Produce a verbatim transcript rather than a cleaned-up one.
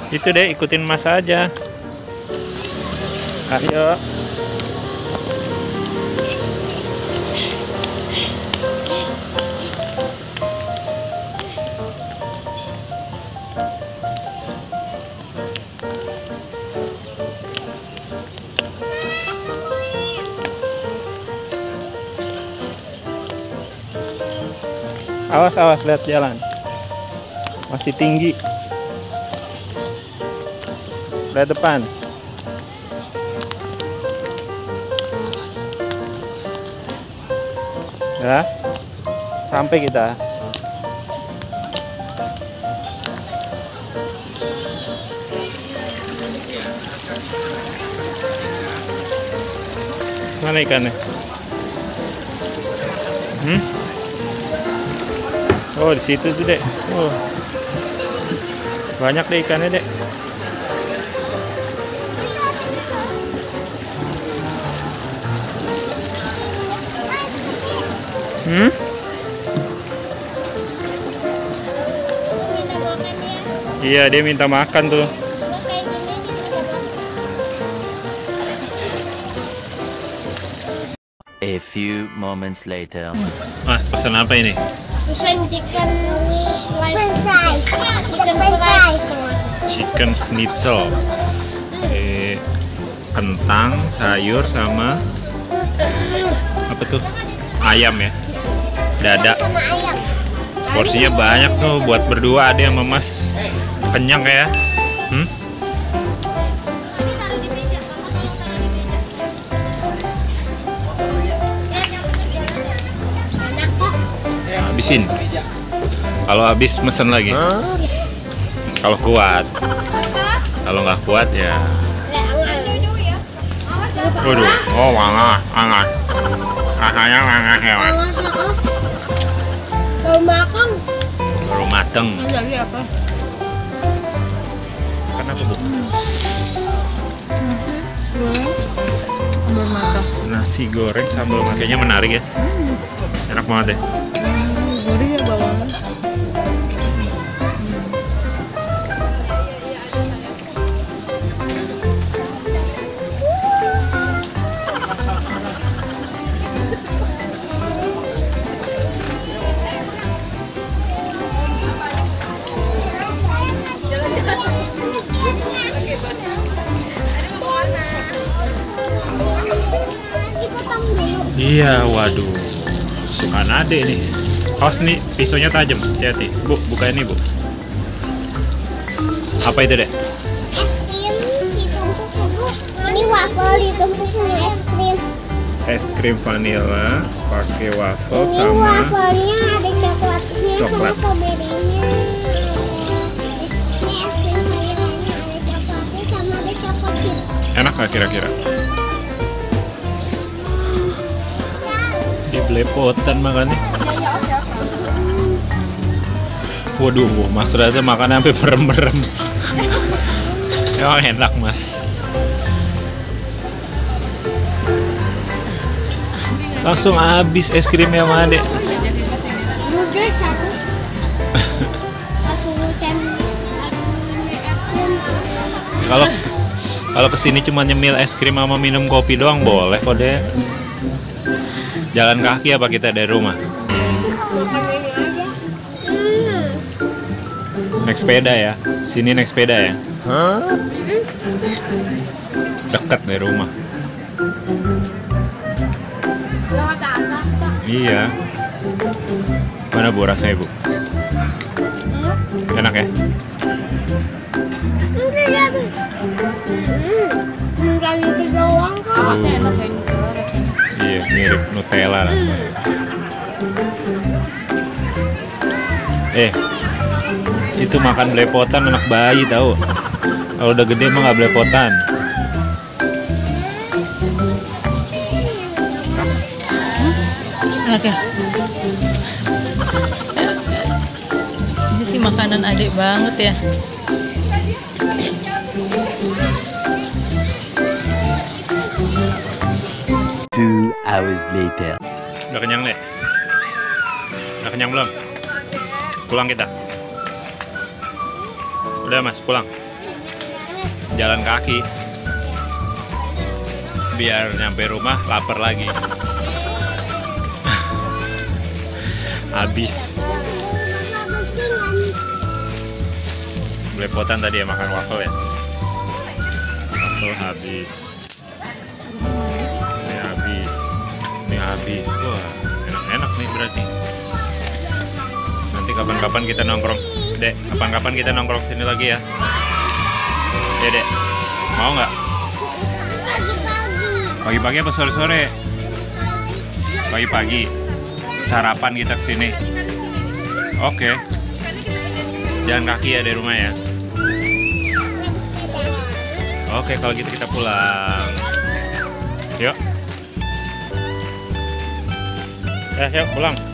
Itu deh, ikutin Mas aja. Ayo. Awas, awas, lihat jalan. Masih tinggi. Lihat depan. Ya, sampai kita. Mana ikannya? Hmm? Oh, di situ tuh, Dek. Oh. Banyak deh ikannya, Dek. Hmm? Iya, dia minta makan tuh. A few moments later. Mas, pesan apa ini? Pesan chicken french fries. Chicken fries. Chicken schnitzel. Eh, kentang, sayur sama eh, apa tuh? Ayam ya. Dada. Sama ayam. Porsinya banyak tuh buat berdua, ada yang Mas. Kenyang ya. Hmm? Habisin. Kalau habis mesen lagi. Kalau kuat. Kalau nggak kuat ya. Waduh, oh hangat, hangat. Rasanya hangat ya. Baru makan. Baru mateng. Lagi apa? Kenapa bu? Sambal mata. Nasi goreng sambal matenya menarik ya. Enak banget ya. Gurih ya bawangnya. Iya, waduh. Sukaan adek nih. Awas nih, pisaunya tajam. Hati-hati. Bu, buka ini, Bu. Apa itu, Dek? Es krim ditumpuk Bu. Ini waffle ditumpuk sama es krim. Es krim vanilla pakai waffle Ini sama waffle-nya ada coklatnya Coklat. sama stroberinya. Ini es krim vanillanya ada coklatnya sama ada coklat chips. enak nggak kira-kira? Di belepotan makannya. Waduh, Mas Raza makannya sampai merem-merem. Emang enak, Mas. Langsung habis es krimnya sama adek. Burger satu. Satu can Kalau kalau kesini cuma nyemil es krim sama minum kopi doang boleh kok deh. Jalan kaki apa kita dari rumah? Naik sepeda ya. Sini naik sepeda ya. Dekat dari rumah. Iya. Mana Bu rasanya Bu? Enak ya? Enggak ya, Bu. Hmm, enggak gitu doang kok. Uh. Iya, mirip Nutella rasanya. Eh, itu makan belepotan anak bayi tahu. Kalau udah gede mah nggak belepotan. Enak ya? Ini sih makanan adik banget ya. Two hours later. Udah kenyang deh? Udah kenyang belum? Pulang kita. Udah Mas, pulang. jalan kaki. Biar nyampe rumah lapar lagi. Habis. Belepotan tadi ya makan waffle ya. Waffle habis. Ini habis. Ini habis. Wah, enak-enak nih berarti. Nanti kapan-kapan kita nongkrong, Dek. Kapan-kapan kita nongkrong sini lagi ya. Ya, Dek. Mau nggak? Pagi-pagi apa sore-sore? Pagi-pagi. Sarapan kita kesini. Oke. Jalan kaki ya dari rumah ya. Oke, kalau gitu kita pulang. Yuk. Eh, yuk pulang.